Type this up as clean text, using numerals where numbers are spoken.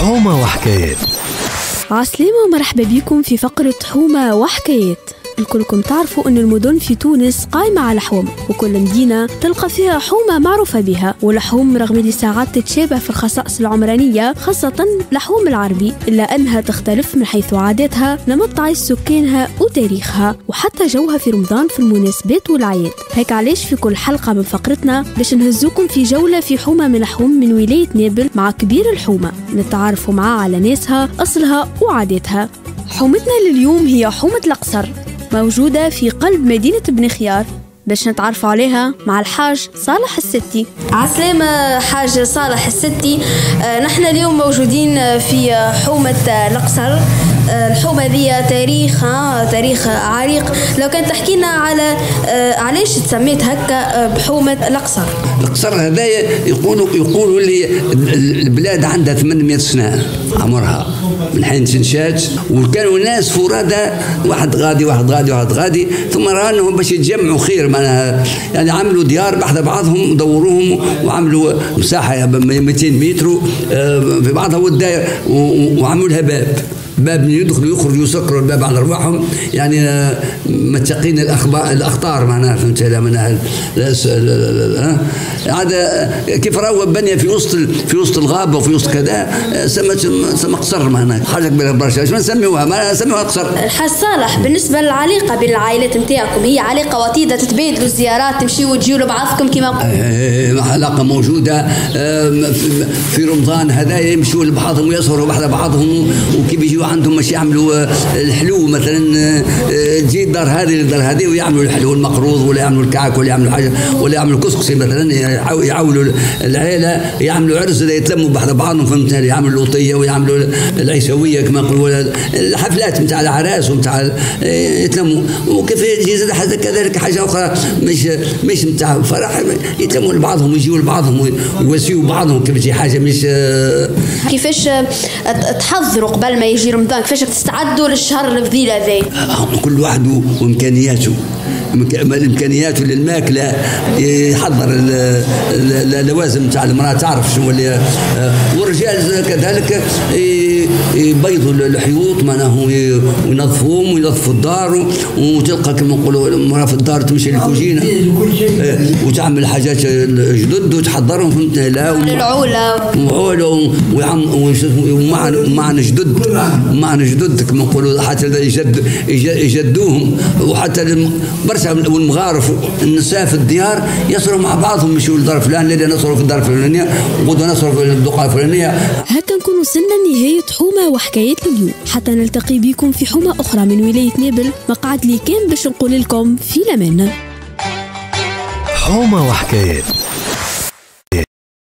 حومة وحكايات. عسلامة ومرحبا بكم في فقرة حومة وحكايات. الكلكم تعرفوا أن المدن في تونس قائمة على حوم، وكل مدينة تلقى فيها حومة معروفة بها، والحوم رغم اللي ساعات تتشابه في الخصائص العمرانية خاصة الحوم العربي، إلا أنها تختلف من حيث عاداتها، نمط عيش سكانها وتاريخها وحتى جوها في رمضان في المناسبات والعياد. هيك علاش في كل حلقة من فقرتنا باش نهزوكم في جولة في حومة من الحوم من ولاية نابل مع كبير الحومة، نتعرفوا معاه على ناسها، أصلها وعاداتها. حومتنا لليوم هي حومة الأقصر، موجودة في قلب مدينة بن خيار، باش نتعرفوا عليها مع الحاج صالح الستي. عسلامة حاج صالح الستي. نحن اليوم موجودين في حومة الأقصر. الحومة ذي تاريخ عريق. لو كان تحكينا على علاش تسميت هكا بحومة الأقصر؟ الأقصر هذايا يقولوا لي البلاد عندها 800 سنة عمرها من حين تنشات، وكانوا ناس فرادى، واحد غادي ثم رانهم باش يتجمعوا خير، معناها يعني عملوا ديار بحذا بعضهم ودوروهم وعملوا مساحة 200 متر في بعضها والداير، وعملوا لها باب من يدخلوا يخرجوا يسكروا الباب على ارواحهم، يعني متقين الاخطار معناها، فهمت؟ معناها هذا كيف راهو بنيه في وسط الغابه وفي وسط كذا، سمى قصر معناها حاجه كبيره برشا. اش نسميوها؟ ما نسميوها قصر. الحاج صالح، بالنسبه للعلاقه بين العائلات نتاعكم، هي علاقه وطيده تتبادلوا الزيارات، تمشيوا وتجيوا لبعضكم كما علاقه موجوده في رمضان هذا، يمشوا لبعضهم ويسهروا بعض بعضهم، وكيف يجوا عندهم مش يعملوا الحلو مثلا، تجي الدار هذه ويعملوا الحلو المقروض، ولا يعملوا الكعك، ولا يعملوا حاجه، ولا يعملوا كسكسي مثلا، يعولوا العائله، يعملوا عرس يتلموا بعض بعضهم، فهمت؟ يعملوا اللوطيه ويعملوا العيسويه كما يقولوا، الحفلات نتاع العراس ونتاع يتلموا. وكيف يجي حاجه كذلك حاجه اخرى مش نتاع فرح، يتلموا لبعضهم ويجيوا لبعضهم ويواسيوا بعضهم، كيف تجي حاجه مش. كيفاش تحضروا قبل ما يجي رمضان؟ كيفاش تستعدوا للشهر الفضيل هذا؟ كل واحد وامكانياته، الامكانيات للماكله يحضر اللوازم تاع المراه، تعرف شنو اللي، والرجال كذلك يبيضوا الحيوط معناه، وينظفوهم وينظفوا الدار، وتلقى كما نقولوا المراه في الدار تمشي للكوجينه وتعمل حاجات جدد وتحضرهم، فهمت؟ لا وعوله ومعنا جدد كما نقولوا، حتى يجدوهم، وحتى برشا والمغارف النساء في الديار يصروا مع بعضهم، يمشوا للدار الفلانيه، الليله نصروا في الدار الفلانيه، وغدوه نصروا في الدقه الفلانيه. هكا نكون وصلنا لنهايه حومه وحكايات اليوم، حتى نلتقي بكم في حومه اخرى من ولايه نابل. مقعد لي كان باش نقول لكم في الامان. حومة وحكايات.